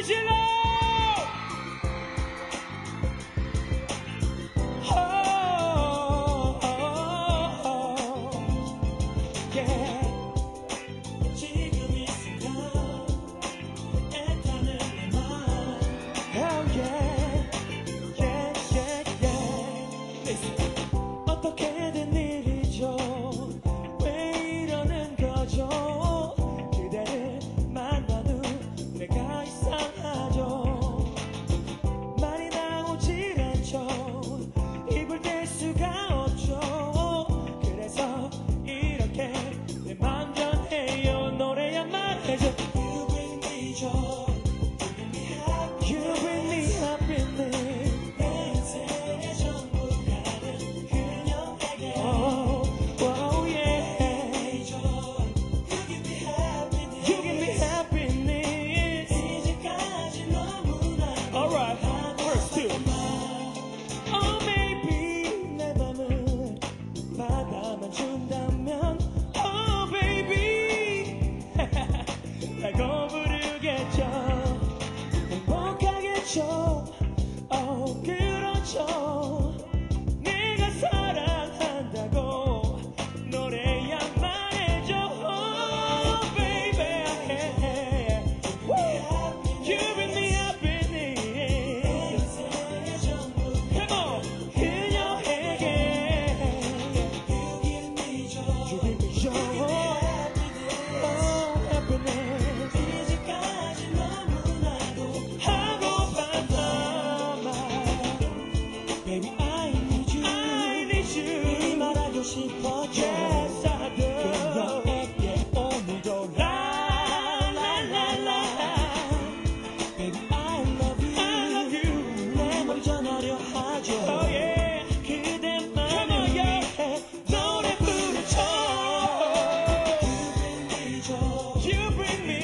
질러 어떻게든 일이죠. 왜 이러는 거죠. 그대를 만난 후 내가 이상하죠. 말이 나오질 않죠. 입을 댈 수가 없죠. 그래서 이렇게 내 맘 전해요. 노래야 말해줘. You bring me joy. You bring me happiness. 내 인생의 전부가는 그녀에게. Oh, oh yeah. You give me happiness. You give me happiness. 이제까지 너무나. Alright, verse 2. Oh baby, 내 맘을 받아만 준다면. Oh baby, 라고 부르겠죠. 행복하겠죠. Oh 그렇죠. 내가 사랑한다고 노래야 말해줘. Oh baby, you bring me happiness. Come on, 그녀에게. You give me joy. You give me joy. Oh happiness. 이제까지 너무나도 하고 봤단 말. Baby I need you. I need you. 이 말하고 싶었죠. Yes I do. 그녀에게 오늘도 la la la la. Baby I love you. I love you. 내 맘 전하려 하죠. Oh yeah. 그대만을 위해 노래 부르죠. You bring me joy. You bring me